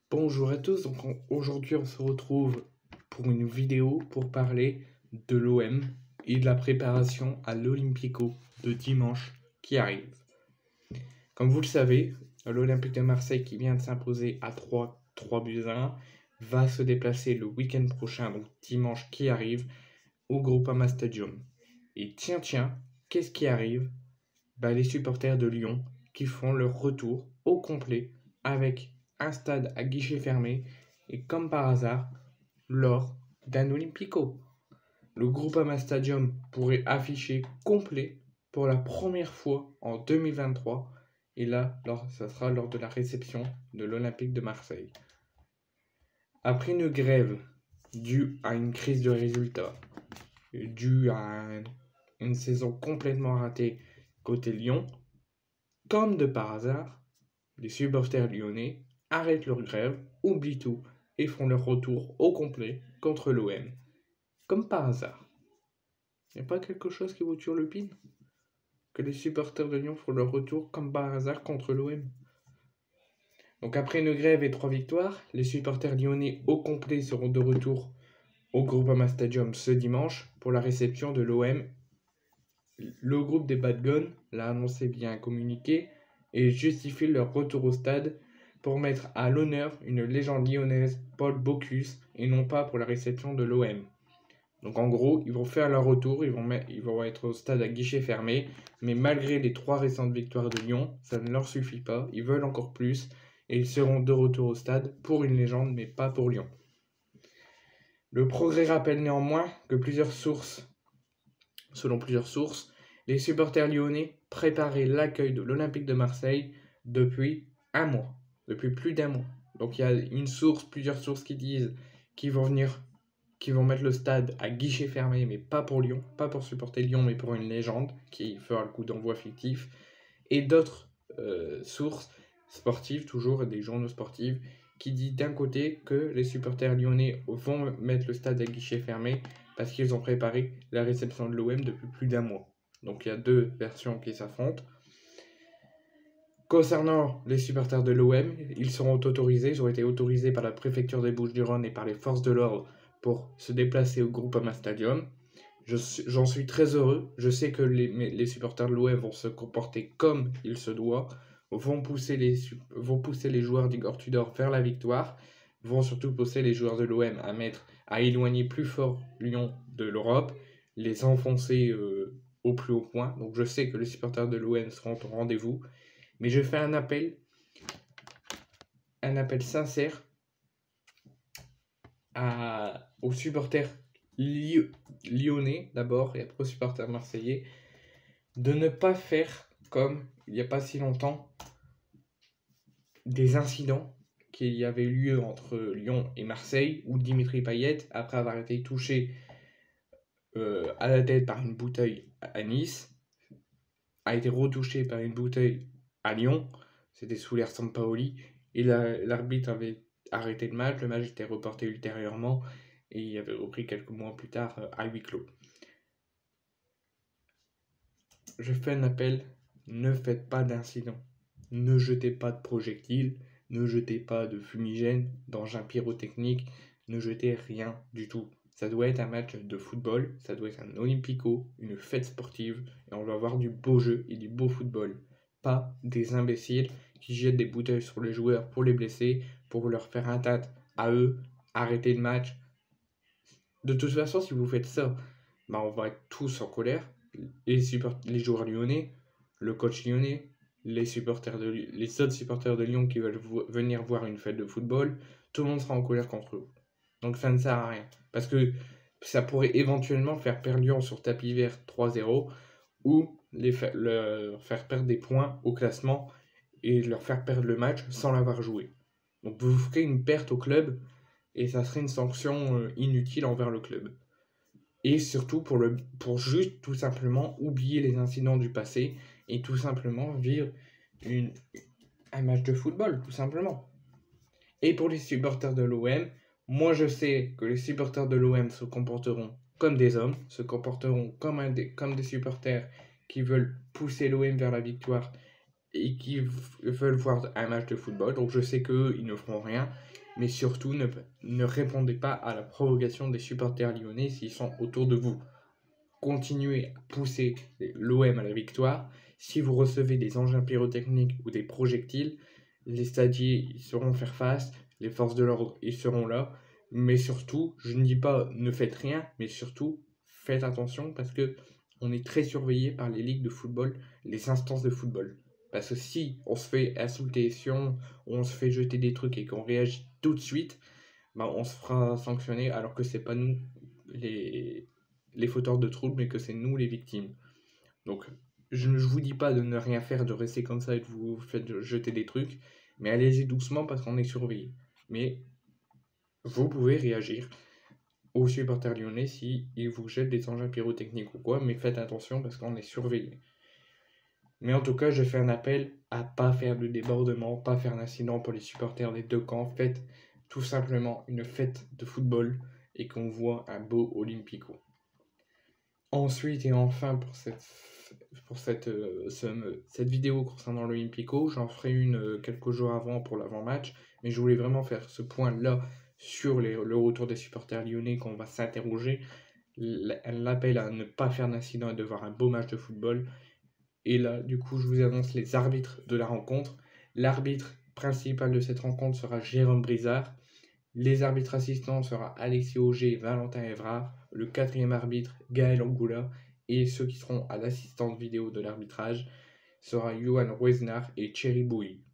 Bonjour à tous, aujourd'hui on se retrouve pour une vidéo pour parler de l'OM et de la préparation à l'Olympico de dimanche qui arrive. Comme vous le savez, l'Olympique de Marseille qui vient de s'imposer à 3 buts à 1 va se déplacer le week-end prochain, donc dimanche qui arrive, au Groupama Stadium. Et tiens, qu'est-ce qui arrive? Les supporters de Lyon qui font leur retour au complet avec un stade à guichet fermé et comme par hasard lors d'un Olympico. Le Groupama Stadium pourrait afficher complet pour la première fois en 2023 et là, ça sera lors de la réception de l'Olympique de Marseille. Après une grève due à une crise de résultats, due à une saison complètement ratée côté Lyon, comme de par hasard, les supporters lyonnais arrêtent leur grève, oublient tout et font leur retour au complet contre l'OM. Comme par hasard. Il n'y a pas quelque chose qui vous turlupine? Que les supporters de Lyon font leur retour comme par hasard contre l'OM. Donc après une grève et 3 victoires, les supporters lyonnais au complet seront de retour au Groupama Stadium ce dimanche pour la réception de l'OM. Le groupe des Bad Guns l'a annoncé via un communiqué et justifie leur retour au stade pour mettre à l'honneur une légende lyonnaise, Paul Bocuse, et non pas pour la réception de l'OM. Donc en gros, ils vont faire leur retour, ils vont être au stade à guichet fermé, mais malgré les 3 récentes victoires de Lyon, ça ne leur suffit pas, ils veulent encore plus, et ils seront de retour au stade pour une légende, mais pas pour Lyon. Le Progrès rappelle néanmoins que selon plusieurs sources, les supporters lyonnais préparaient l'accueil de l'Olympique de Marseille depuis un mois, depuis plus d'un mois. Donc il y a plusieurs sources qui disent qu'ils vont mettre le stade à guichet fermé, mais pas pour Lyon, pas pour supporter Lyon, mais pour une légende qui fera le coup d'envoi fictif. Et d'autres sources sportives, toujours des journaux sportifs, qui disent d'un côté que les supporters lyonnais vont mettre le stade à guichet fermé parce qu'ils ont préparé la réception de l'OM depuis plus d'un mois. Donc il y a deux versions qui s'affrontent. Concernant les supporters de l'OM, ils ont été autorisés par la préfecture des Bouches-du-Rhône et par les forces de l'ordre pour se déplacer au Groupama Stadium. J'en suis très heureux. Je sais que les supporters de l'OM vont se comporter comme il se doit, vont pousser les joueurs d'Igor Tudor vers la victoire, vont surtout pousser les joueurs de l'OM à éloigner plus fort Lyon de l'Europe, les enfoncer au plus haut point. Donc je sais que les supporters de l'OM seront au rendez-vous. Mais je fais un appel sincère aux supporters lyonnais d'abord et après aux supporters marseillais de ne pas faire comme il n'y a pas si longtemps des incidents qui y avaient lieu entre Lyon et Marseille où Dimitri Payet, après avoir été touché à la tête par une bouteille à Nice, a été retouché par une bouteille à Lyon. C'était sous l'ère Sampaoli. Et l'arbitre avait arrêté le match était reporté ultérieurement et il avait repris quelques mois plus tard à huis clos. Je fais un appel, ne faites pas d'incidents, ne jetez pas de projectiles, ne jetez pas de fumigène, d'engins pyrotechniques, ne jetez rien du tout. Ça doit être un match de football, ça doit être un Olympico, une fête sportive, et on doit avoir du beau jeu et du beau football. Pas des imbéciles qui jettent des bouteilles sur les joueurs pour les blesser, pour leur faire un tat à eux, arrêter le match. De toute façon, si vous faites ça, on va être tous en colère. Les joueurs lyonnais, le coach lyonnais, les autres supporters de Lyon qui veulent venir voir une fête de football, tout le monde sera en colère contre eux. Donc ça ne sert à rien. Parce que ça pourrait éventuellement faire perdre Lyon sur tapis vert 3-0 ou leur faire perdre des points au classement et leur faire perdre le match sans l'avoir joué. Donc vous ferez une perte au club et ça serait une sanction inutile envers le club. Et surtout pour juste tout simplement oublier les incidents du passé et tout simplement vivre un match de football, tout simplement. Et pour les supporters de l'OM, moi je sais que les supporters de l'OM se comporteront comme des hommes, se comporteront comme des supporters qui veulent pousser l'OM vers la victoire et qui veulent voir un match de football. Donc je sais qu'eux, ils ne feront rien. mais surtout ne répondez pas à la provocation des supporters lyonnais s'ils sont autour de vous. Continuez à pousser l'OM à la victoire. Si vous recevez des engins pyrotechniques ou des projectiles, les stadiers ils sauront faire face, les forces de l'ordre ils seront là, mais surtout, je ne dis pas ne faites rien, mais surtout faites attention parce que on est très surveillé par les ligues de football, les instances de football. Parce que si on se fait insulter, si on se fait jeter des trucs et qu'on réagit tout de suite, bah, on se fera sanctionner alors que c'est pas nous les fauteurs de troubles, mais que c'est nous les victimes. Donc, je ne vous dis pas de ne rien faire, de rester comme ça et de vous faire jeter des trucs, mais allez-y doucement parce qu'on est surveillé. Mais vous pouvez réagir aux supporters lyonnais si ils vous jettent des engins pyrotechniques ou quoi, mais faites attention parce qu'on est surveillé. Mais en tout cas, je fais un appel à pas faire de débordement, pas faire d'incident pour les supporters des deux camps. Faites tout simplement une fête de football et qu'on voit un beau Olympico. Ensuite et enfin pour cette vidéo concernant l'Olympico, j'en ferai une quelques jours avant pour l'avant-match, mais je voulais vraiment faire ce point-là sur le retour des supporters lyonnais qu'on va s'interroger, l'appel à ne pas faire d'incident et de voir un beau match de football. Et là, du coup, je vous annonce les arbitres de la rencontre. L'arbitre principal de cette rencontre sera Jérôme Brizard. Les arbitres assistants seront Alexis Auger et Valentin Évrard. Le quatrième arbitre, Gaël Angoula. Et ceux qui seront à l'assistance vidéo de l'arbitrage sera Johan Ruesnar et Thierry Bouilly.